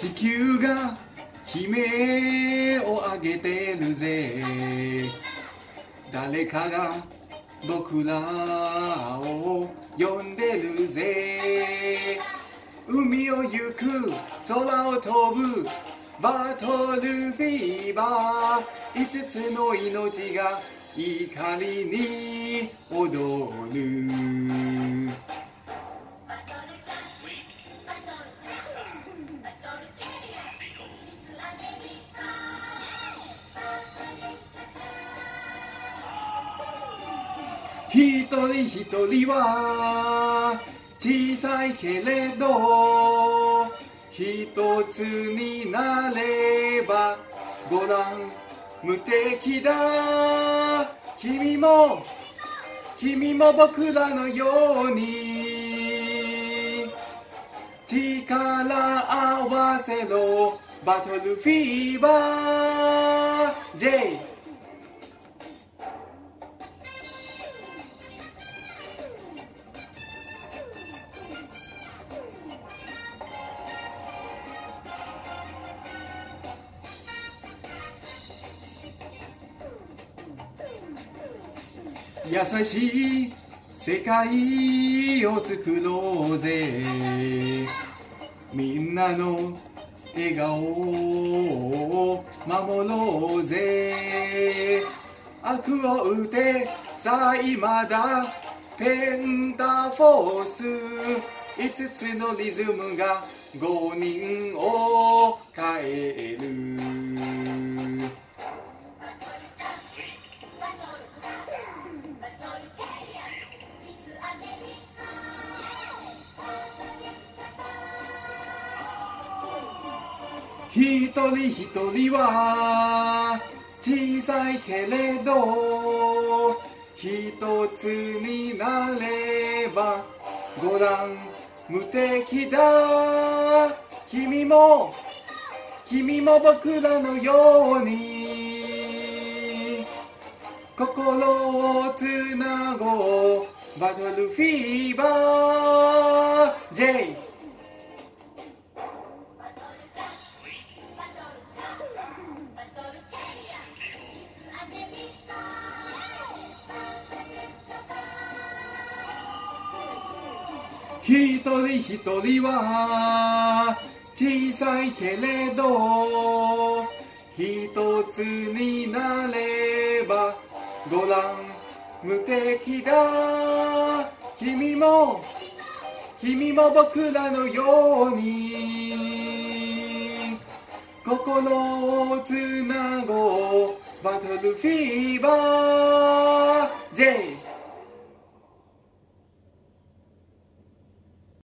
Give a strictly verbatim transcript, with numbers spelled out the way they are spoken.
地球が悲鳴を上げてるぜ。誰かが僕らを呼んでるぜ。海を行く空を飛ぶバトルフィーバー、五つの命が怒りに踊る。一人一人は小さいけれど一つになればご覧無敵だ。君も君も僕らのように力合わせろバトルフィーバー J。優しい世界を作ろうぜ。みんなの笑顔を守ろうぜ。悪を打てさあ今だペンタフォース、五つのリズムが五人を変える。一人一人は小さいけれど一つになればご覧無敵だ。君も君も僕らのように心をつなごうバトルフィーバー J。一人一人は小さいけれど一つになればご覧無敵だ。君も君も僕らのように心をつなごうバトルフィーバー J。